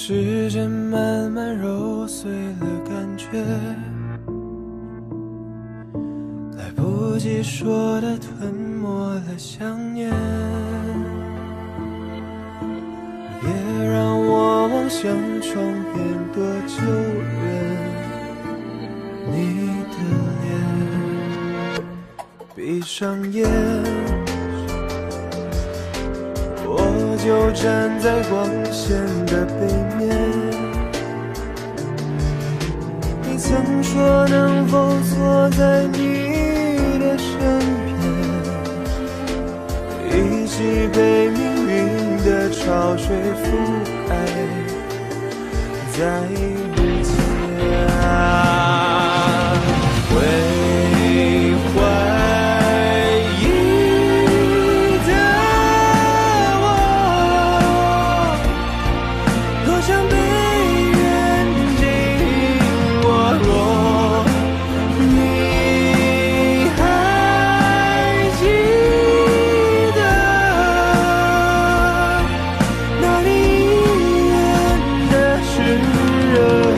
时间慢慢揉碎了感觉，来不及说的吞没了想念。别让我望向窗边多久远，你的脸，闭上眼，我就站在光线的背面。你曾说能否坐在你的身边，一起被命运的潮水覆盖，在遇见会怀疑的我，多想被人紧握。若你还记得那里远的诗人，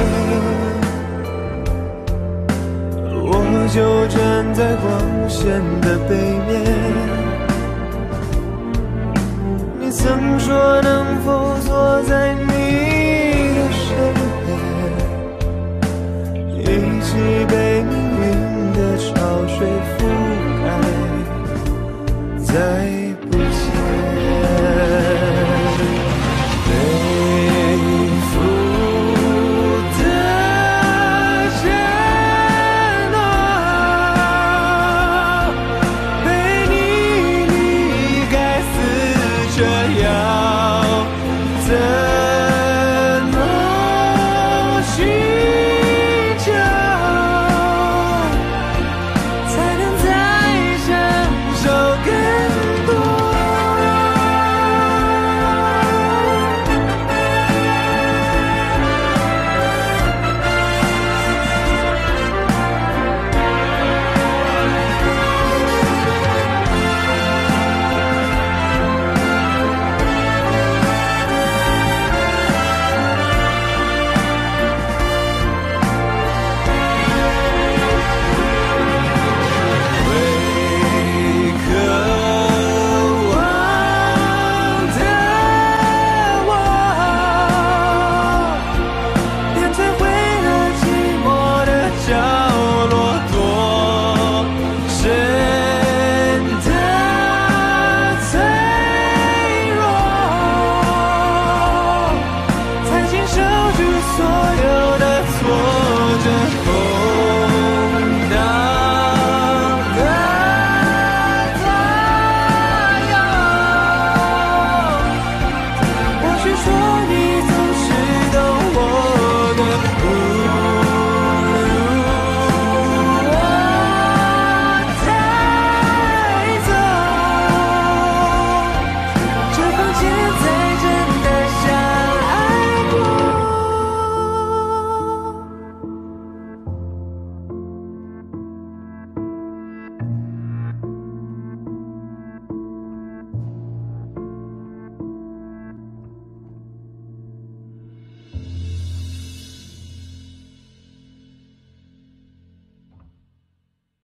我就站在光线的背面。你曾说